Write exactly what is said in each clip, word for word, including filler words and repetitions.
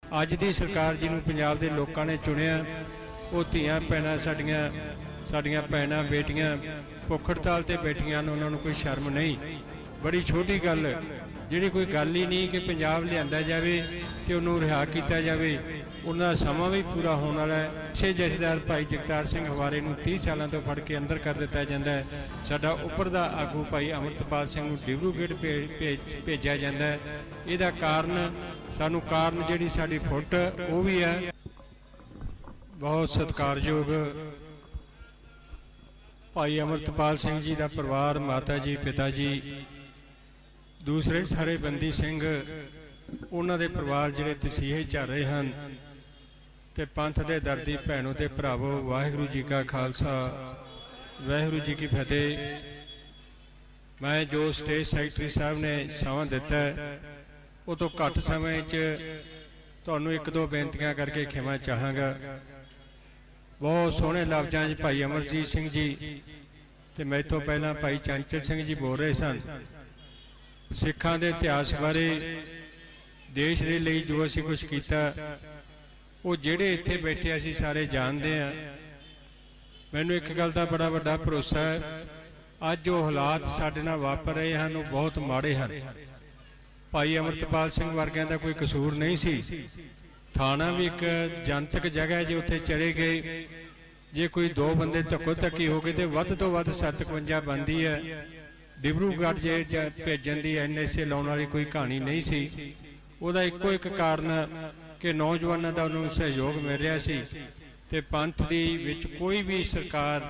अज दी सरकार जिन्होंने पंजाब के लोगों ने चुनिया वो धीआं भैणां साडियां साडियां भैणां बेटियां भुख हड़ताल ते बैठियां ने, उन्होंने कोई शर्म नहीं। बड़ी छोटी गल जिहड़ी कोई गल ही नहीं कि पंजाब लिआंदा जावे ते उन्होंने रिहा किया जाए, उन्होंने समा भी पूरा होने वाला है। इसे जथेदार भाई जगतार सिंह हवारे नूं तीस सालों तो फड़ के अंदर कर दिता जाता है। साडा उपरदा आगू भाई अमृतपाल सिंह नूं डिब्रूगढ़ भेज भेजा जाता है। इहदा कारण सानू कारण जिहड़ी साडी फुट वो भी है। बहुत सत्कारयोग भाई अमृतपाल सिंह जी का परिवार, माता जी, पिता जी, दूसरे सारे बंदी सिंह, उन्होंने परिवार जिहड़े तसीहे झल रहे हैं ते पंथ दे दर्दी भैनों ते भरावो, वाहिगुरू जी का खालसा वाहिगुरू जी की फतेह। मैं जो स्टेट सैकटरी साहब ने समा दिता है वो तो घट समय तुहानूं एक दो बेनतियां करके खिमा चाहांगा। बहुत सोहने लफ्जां च भाई अमरजीत सिंह जी ते मैं तो पहला भाई चंचल सिंह जी बोल रहे सन। सिखां दे इतिहास बारे, देश दे लई जो असीं कुछ कीता वो जिहड़े इत्थे बैठे असीं सारे जानते हैं। मैनूं एक गल दा बड़ा वड्डा भरोसा है, अज जो हालात साडे नाल वापर रहे हैं वो बहुत माड़े हैं। भाई अमृतपाल सिंह वर्गियां दा कोई कसूर नहीं सी। थाना भी एक जनतक जगह जो उत्थे चले गए, जे कोई दो बंदे धक्को धक्की हो गए तो वध तो वध सत्त इकवंजा बनती है। डिब्रूगढ़ जे भेजन की एन एस ए लाने वाली कोई कहानी नहीं सी। उहदा इक्को एक कारण कि नौजवानों का उन्होंने सहयोग मिल रहा सी ते पंथ दी विच कोई भी सरकार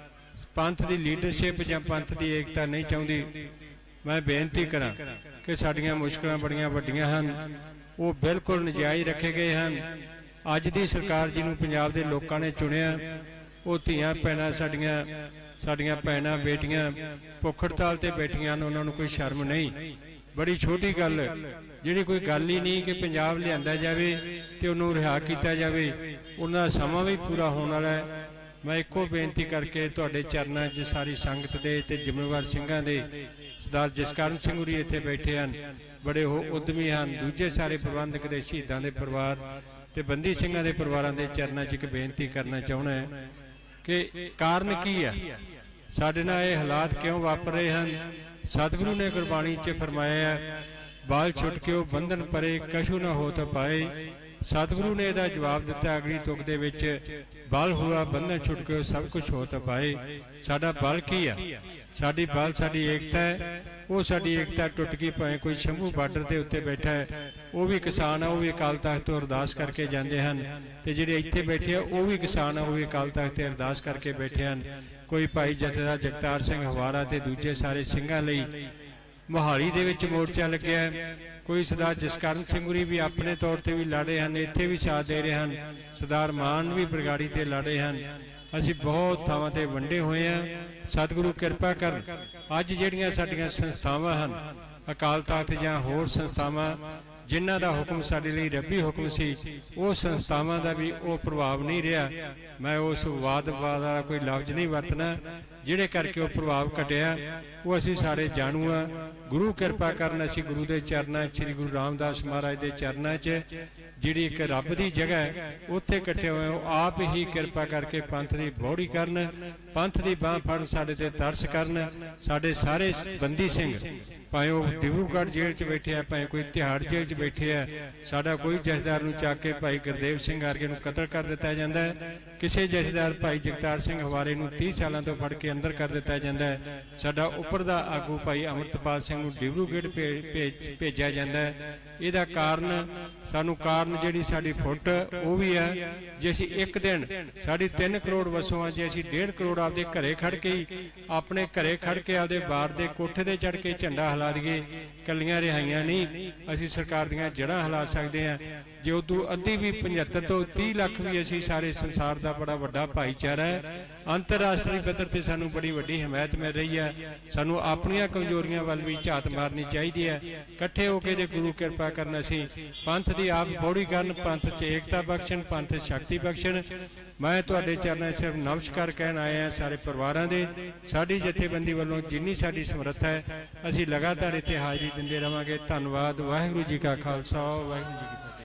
पंथ की लीडरशिप या पंथ की एकता नहीं चाहती। मैं बेनती करा कि साडियां मुश्किलां बड़ियां वड्डियां हन, वो बिल्कुल नजायज़ रखे गए हैं। अज दी सरकार जिन्होंने पंजाब के लोगों ने चुनिया वो धीआं भैणां साडियां साडियां भैणां बेटियां भुख हड़ताल ते बैठियां ने, उन्होंने कोई शर्म नहीं। बड़ी छोटी गल जिहड़ी कोई गल ही नहीं कि पंजाब लिआंदा जावे ते उन्होंने रिहा किया जाए, उन्होंने समा भी पूरा होने वाला है। मैं एको बेनती करके तुहाडे चरनां 'च सारी संगत दे ते जिम्मेवार सिंघां दे सरदार जसकरण सिंह होरी इत्थे बैठे हैं, बड़े हो उद्यमी हैं। दूजे सारे प्रबंधक दे शहीदां दे परिवार ते बंदी सिंघां दे परिवारां दे चरनां 'च एक बेनती करना चाहुंदा है कि कारण की है, साडे नाल ये हालात क्यों वापर रहे हैं। सतगुरु ने गुरबाणी च फरमाया है, बाल छुटके बंधन परे कछु न हो तो पाए। सतगुरु ने यदा जवाब दिता अगली तुक दे विच, बल हुआ बंधन छुटके सब कुछ हो तो पाए। साडा बल की है, साडी बल साडी एकता है। वो साडी एकता टुट गई, भावें कोई शंभू बार्डर के उत्ते बैठा है, वो भी किसान है, वो भी अकाल तख्त तो अरदास करके जाते हैं, तो जिहड़े इत्थे बैठे हैं वो भी किसान है, वो भी अकाल तख्त ते अरदास करके बैठे हैं। कोई भाई जथेदार जगतार सिंह हवारा ते दूजे सारे सिंघां लई मोहाली दे विच मोर्चा लग्या है। कोई सरदार जसकरण सिंह होरी भी अपने तौर पर भी लड़े हैं, इत्थे भी साथ दे रहे हैं। सरदार मान भी बरगाड़ी ते लड़े हैं। असीं बहुत थावां ते वंडे होए हैं। सतगुरु किरपा कर अज जिहड़ियां साडीआं संस्थावां हन, अकाल तख्त जां होर संस्थावां जिन्हां दा हुक्म साडे लई रब्बी हुक्म सी, वो संस्थावां दा भी वो प्रभाव नहीं रहा। मैं उस वाद वाला कोई लफ्ज नहीं वरतना, जिहड़े करके वो प्रभाव घटिया वो असीं सारे जाणू आ। गुरु किरपा करन असीं गुरु दे चरनां श्री गुरु रामदास महाराज दे चरनां च जिहड़ी एक रब दी जगह है उत्थे इकट्ठे होए, आप ही किरपा करके पंथ दी बौड़ी करन, पंथ दी बांह फड़न, साडे ते तरस करन। साडे सारे बंदी सिंह भावें वो डिब्रूगढ़ जेल च बैठे है, भावें कोई तिहाड़ जेल च बैठे है, साडा कोई जथेदार नूं चक के भाई गुरदेव सिंह वर्गे नूं कतल कर दिता जांदा है। किसी जथेदार भाई जगतार सिंह हवारे नूं तीस सालों तो फड़ के अंदर कर दिता जाता है। साडा उपरदा आगू भाई अमृतपाल सिंह नूं डिब्रूगढ़ भेज भेजा जाता है। इहदा कारण सानू कारण जिहड़ी साडी फुट वो भी है। जे असीं एक दिन साडी तीन करोड़ वसों आ, जे असीं डेढ़ करोड़ आपदे घरे खड़ के अपने घरे खड़ के आपदे बार दे कोठे ते चढ़ के झंडा हिला दईए, कलियां रिहाइयां नहीं असीं सरकार दीआं जड़ां हिला सकदे हां। जे उदू अद्धी भी पचहत्तर तो तीह लख भी असीं सारे संसार का बड़ा वड्डा भाईचारा है। अंतरराष्ट्रीय पद्धर पर सानू बड़ी वड्डी हिमायत मिल रही है। सानू अपनियां कमजोरियां वाल भी झात मारनी चाहिए है। इकट्ठे होकर जे गुरु किरपा करन असीं पंथ की आप बौड़ी करन, पंथ च एकता बख्शण, पंथ शक्ति बख्शण। मैं तुहाडे चरनां सिर्फ नमस्कार कहण आया हां सारे परिवारां दे। साडी जथेबंदी वालों जिन्नी साडी समर्थ है असीं लगातार इत्थे हाज़री दिंदे रहांगे। धन्नवाद। वाहिगुरू जी का खालसा, वाहिगुरू जी की